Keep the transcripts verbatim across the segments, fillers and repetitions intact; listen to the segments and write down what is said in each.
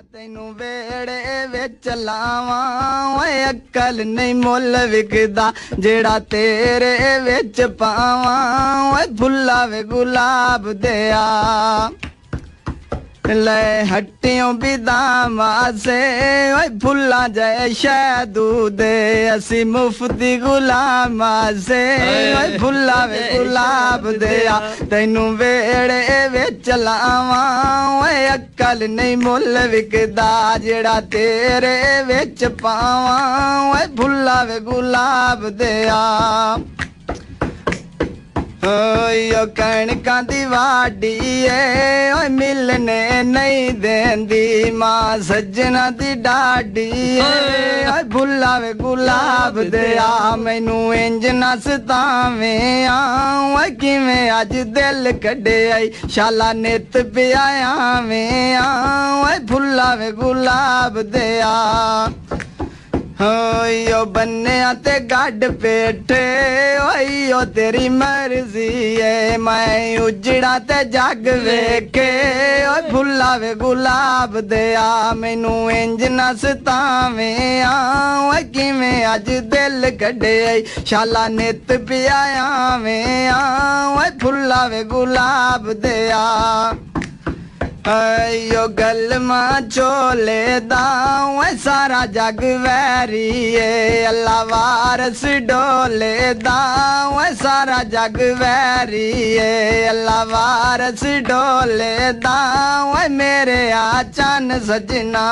ਤੈਨੂੰ ਵੇੜੇ ਵਿੱਚ ਲਾਵਾਂ ਓਏ ਅਕਲ ਨਹੀਂ ਮੁੱਲ ਵਿਕਦਾ ਜਿਹੜਾ ਤੇਰੇ ਵਿੱਚ ਪਾਵਾਂ ਓਏ ਫੁੱਲਾ ਵੇ ਗੁਲਾਬ ਦਿਆ ਲੈ ਹੱਟਿयों ਬਿਦਾਮਾਂ ਸੇ ਓਏ ਫੁੱਲਾਂ ਜੈ ਸ਼ਹਿਦੂ ਦੇ ਅਸੀਂ ਮੁਫਤੀ ਗੁਲਾਮਾਂ ਸੇ ਓਏ ਫੁੱਲਾ ਵੇ ਗੁਲਾਬ ਦਿਆ ਤੈਨੂੰ ਵੇੜੇ ਵਿੱਚ ਲਾਵਾਂ ਓਏ ਅਕਲ ਨਹੀਂ ਮੁੱਲ ਵਿਕਦਾ ਜਿਹੜਾ ਤੇਰੇ ਵਿੱਚ ਪਾਵਾਂ ਓਏ ਫੁੱਲਾ ਵੇ ਗੁਲਾਬ ਦਿਆ ਓਏ ਕਣਕਾਂ ਦੀ ਵਾਢੀ ਏ ਓਏ ਮਿਲਨੇ ਨਹੀਂ ਦੇਂਦੀ ਮਾਂ ਸੱਜਣਾ ਦੀ ਡਾਢੀ ਏ ਓਏ ਫੁੱਲਾ ਵੇ ਗੁਲਾਬ ਦਿਆ ਮੈਨੂੰ ਇੰਜ ਨਾ ਸਤਾਵੇਂ ਆ ਓਏ ਕਿਵੇਂ ਅੱਜ ਦਿਲ ਕੱਢਿਆ ਈ ਸ਼ਾਲਾ ਨਿੱਤ ਪਿਆ ਆਵੇਂ ਆ ਓਏ ਫੁੱਲਾ ਵੇ ਗੁਲਾਬ ਦਿਆ ਓਏ ਓ ਬੰਨਿਆਂ ਤੇ ਗੱਡ ਪੇਠੇ ਓਏ ਓ ਤੇਰੀ ਮਰਜ਼ੀ ਏ ਮੈਂ ਉਜੜਾ ਤੇ ਜੱਗ ਵੇਖੇ ਓਏ ਫੁੱਲਾ ਵੇ ਗੁਲਾਬ ਦਿਆ ਮੈਨੂੰ ਇੰਜ ਨਾ ਸਤਾਵੇਂ ਆ ਓਏ ਕਿਵੇਂ ਅੱਜ ਦਿਲ ਕੱਢਿਆ ਈ ਸ਼ਾਲਾ ਨਿੱਤ ਪਿਆ ਆਵੇਂ ਆ ਓਏ ਫੁੱਲਾ ਵੇ ਗੁਲਾਬ ਦਿਆ ਓ ਗਲਮਾਂ ਚੋਲੇ ਦਾ ਓਏ ਸਾਰਾ ਜੱਗ ਵੈਰੀ ਏ ਅੱਲਾ ਵਾਰਸ ਡੋਲੇ ਦਾ ਓਏ ਸਾਰਾ ਜੱਗ ਵੈਰੀ ਏ ਅੱਲਾ ਵਾਰਸ ਡੋਲੇ ਦਾ ਓਏ ਮੇਰੇ ਆ ਚੰਨ ਸਜਣਾ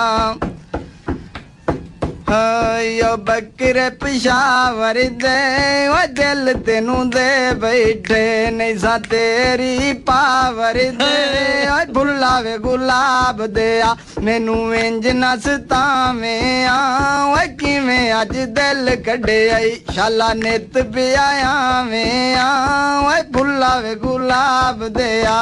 ਓ ਬੱਕਰੇ ਪਿਸ਼ਾਵਰ ਦੇ ਓ ਦਿਲ ਤੈਨੂੰ ਦੇ ਬੈਠੇ ਨਹੀਂ ਸਾ ਤੇਰੀ ਪਾਵਰ ਦੇ ਓ ਫੁੱਲਾ ਵੇ ਗੁਲਾਬ ਦਿਆ ਮੈਨੂੰ ਇੰਜ ਨਾ ਸਤਾਵੇਂ ਆ ਓਏ ਕਿਵੇਂ ਅੱਜ ਦਿਲ ਕੱਢਿਆ ਈ ਸ਼ਾਲਾ ਨਿੱਤ ਪਿਆ ਆਵੇਂ ਆ ਓਏ ਫੁੱਲਾ ਵੇ ਗੁਲਾਬ ਦਿਆ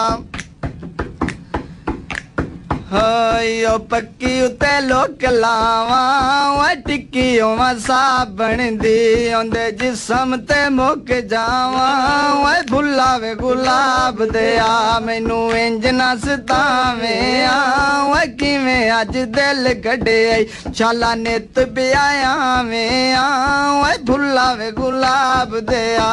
ਓ ਪੱਕੀ ਉਤੇ ਲੋਕ ਲਾਵਾਂ ਓਏ ਟਿੱਕੀ ਹੋਵਾਂ ਸਾਬਣ ਦੀ ਆਉਂਦੇ ਜਿਸਮ ਤੇ ਮੁੱਕ ਜਾਵਾਂ ਓਏ ਫੁੱਲਾ ਵੇ ਗੁਲਾਬ ਦਿਆ ਮੈਨੂੰ ਇੰਜ ਨਾ ਸਤਾਵੇਂ ਆ ਓਏ ਕਿਵੇਂ ਅੱਜ ਦਿਲ ਕੱਢਿਆ ਈ ਸ਼ਾਲਾ ਨਿੱਤ ਪਿਆ ਆਵੇਂ ਆ ਓਏ ਫੁੱਲਾ ਵੇ ਗੁਲਾਬ ਦਿਆ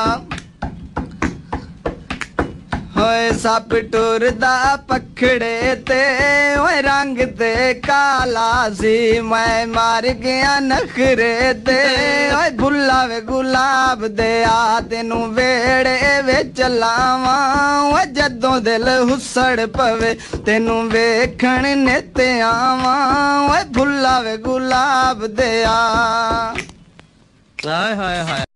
ਓਏ ਸੱਪ ਟੁਰਦਾ ਪਖੜੇ ਤੇ ਓਏ ਰੰਗ ਤੇ ਕਾਲਾ ਸੀ ਮੈਂ ਮਾਰ ਗਿਆ ਨਖਰੇ ਤੇ ਓਏ ਫੁੱਲਾ ਵੇ ਗੁਲਾਬ ਦਿਆ ਤੈਨੂੰ ਵੇੜੇ ਵਿੱਚ ਲਾਵਾਂ ਓਏ ਜਦੋਂ ਦਿਲ ਹੁਸੜ ਪਵੇ ਤੈਨੂੰ ਵੇਖਣ ਨਿੱਤ ਆਵਾਂ ਓਏ ਫੁੱਲਾ ਵੇ ਗੁਲਾਬ ਦਿਆ ਹਾਏ ਹਾਏ ਹਾਏ